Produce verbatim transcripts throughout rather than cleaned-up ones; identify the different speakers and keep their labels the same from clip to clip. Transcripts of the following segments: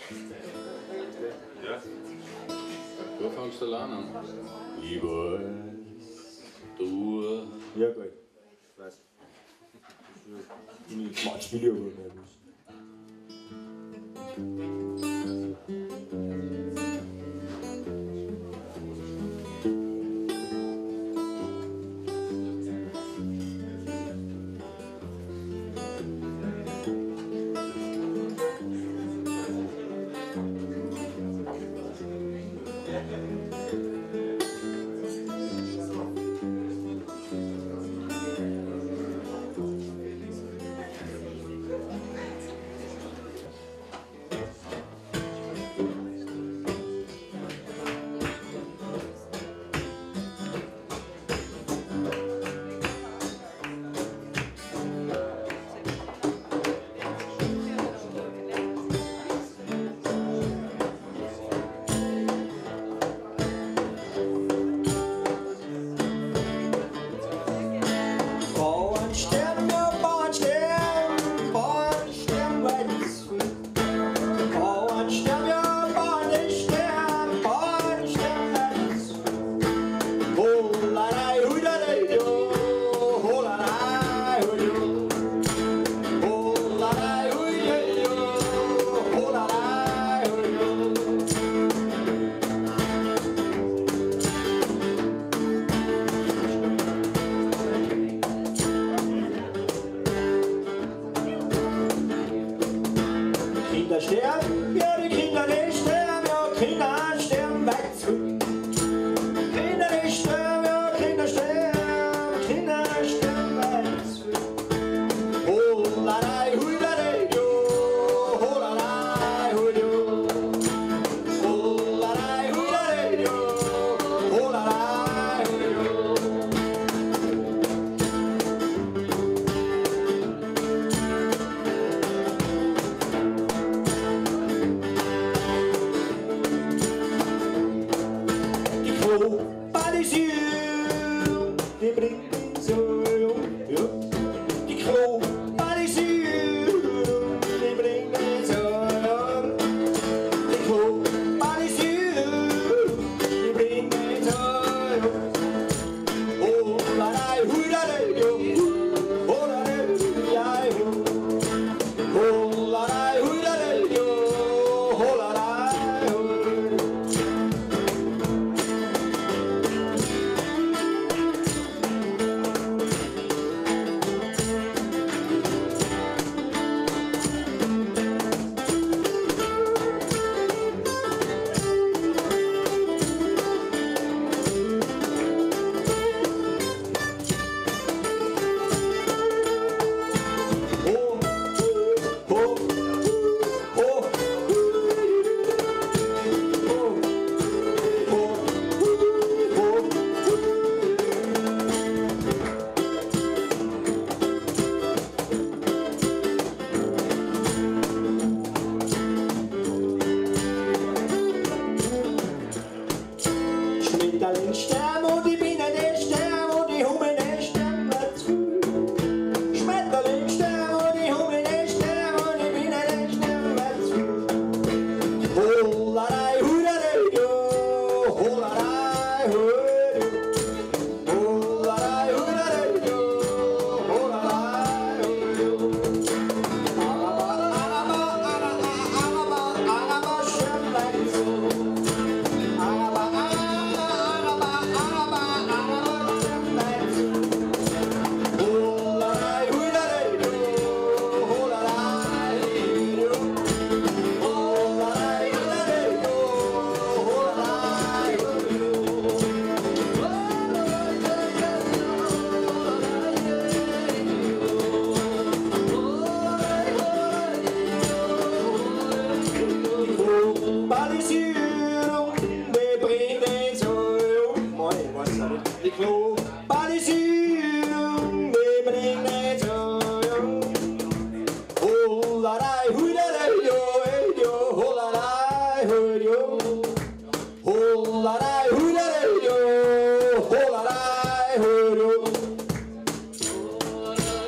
Speaker 1: Ja. Du fängst allein an. Ich weiß, du...
Speaker 2: Ja, gut. Ich weiß. Ich bin nicht manchmal lieber mehr.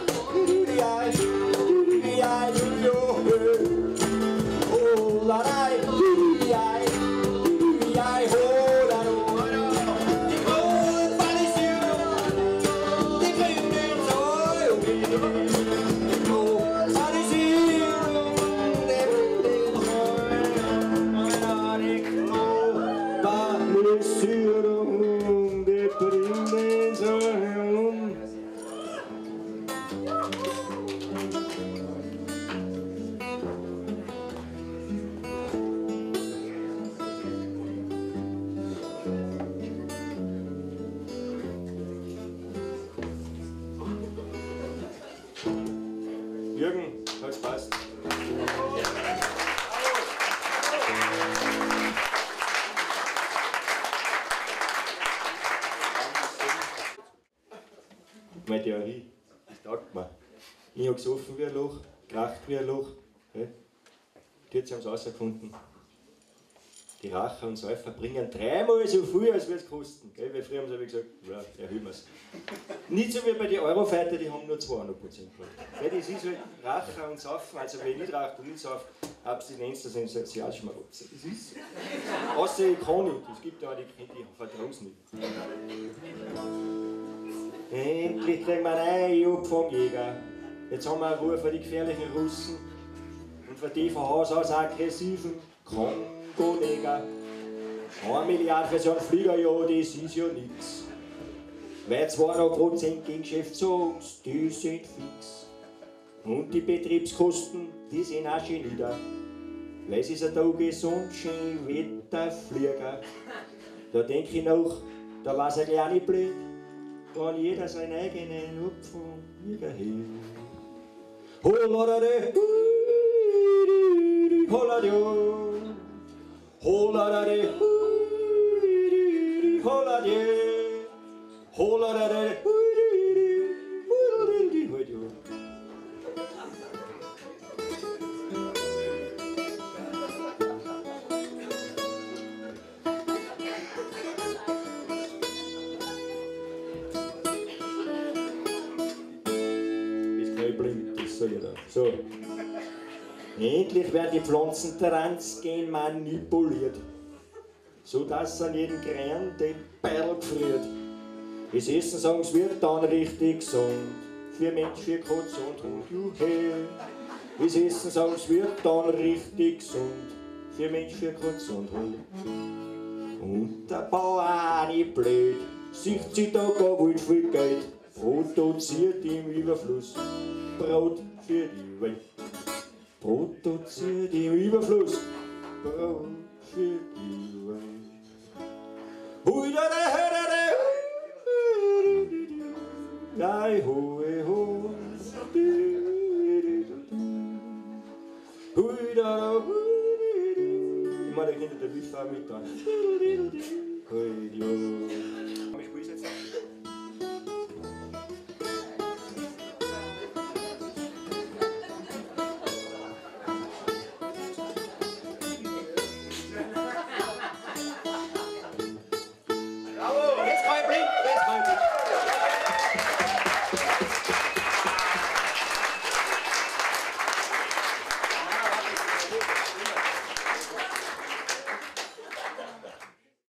Speaker 3: La
Speaker 2: Ich habe gesoffen wie ein Loch, geracht wie ein Loch. Okay? Die haben es herausgefunden. Die Racher und Säufer bringen dreimal so viel, als wir es kosten. Gell? Weil früher haben sie gesagt, ja, erhöhen wir es. Nicht so wie bei den Eurofighter, die haben nur zweihundert Prozent. Weil das ist halt Racher und Saufen, also wenn ich nicht rauche und nicht saufe, Abstinenz, das ist ein Sozialschmarotzer. Das ist so. Außer ich kann nicht, es gibt auch die, die vertrauen es nicht. Endlich kriegen wir einen Job vom Jäger. Jetzt haben wir eine Ruhe für die gefährlichen Russen und für die von Haus aus aggressiven Kongo-Neger. Eine Milliarde für so einen Flieger, ja, das ist ja nix. Weil zweihundert Prozent Gegengeschäft zu uns, die sind fix. Und die Betriebskosten, die sind auch schon nieder. Weil es ist ein Tag gesund, schön Wetterflieger. Da denk ich noch, da war's ein kleiner blöd, wenn jeder seinen eigenen Opfer hält. Holadade, holadade, holadade, holadade, holadade, so. Endlich werden die Pflanzen transgen manipuliert, sodass an jedem Kern den Perl gefriert. Das Essen, sagen sie, wird dann richtig gesund, für Mensch, für Katze und Hund, juhe. Das Essen, sagen sie, wird dann richtig gesund, für Mensch, für Katze und Hund. Und der Bauer auch nicht blöd, sieht sich da gar wohl viel Geld, produziert im Überfluss Brot für die Welt. Produziert im Überfluss Brot für die Welt. Hui da da da da, dai hui ho, hui da da hui. Ich meine, da hinter der Wifi mit da. Hui da. Ich spiele jetzt.